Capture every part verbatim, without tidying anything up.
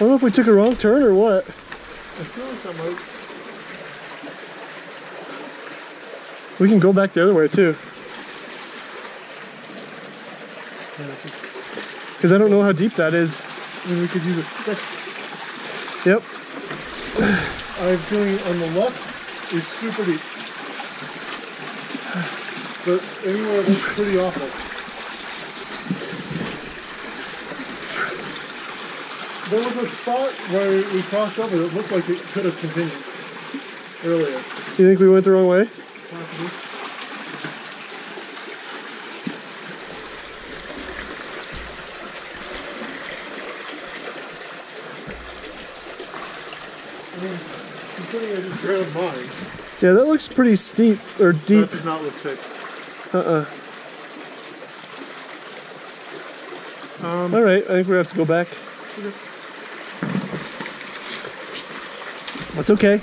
know if we took a wrong turn or what. I feel like that might. We can go back the other way too. Because I don't know how deep that is. And we could use a stick. Yep. I have a feeling on the left is super deep. But anywhere looks pretty awful. There was a spot where we crossed over that looked like it could have continued earlier. Do you think we went the wrong way? Possibly. I mean, considering I just drowned mine. Yeah, that looks pretty steep or deep. That does not look safe. Uh-uh. Um, All right, I think we have to go back. okay. That's okay.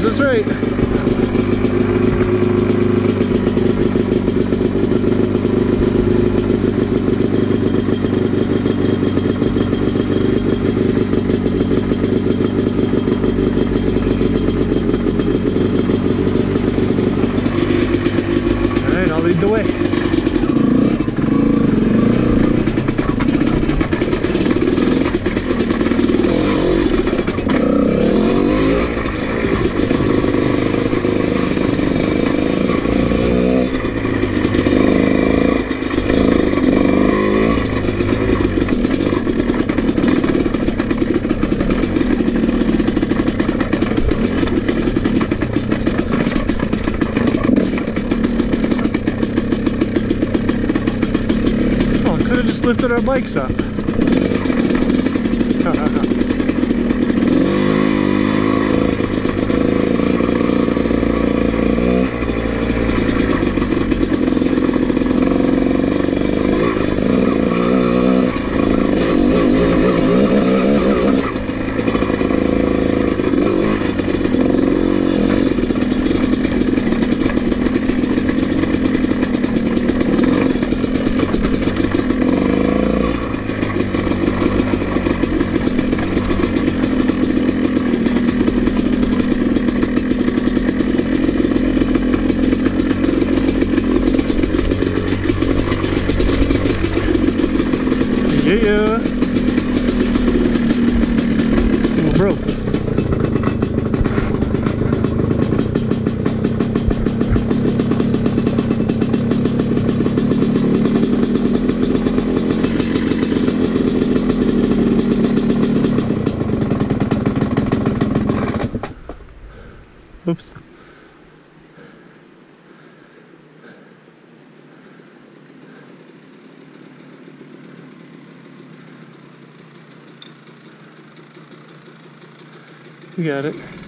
Serves us right. Alright, I'll lead the way. Just lifted our bikes up. Yeah. See what broke. Oops. You got it.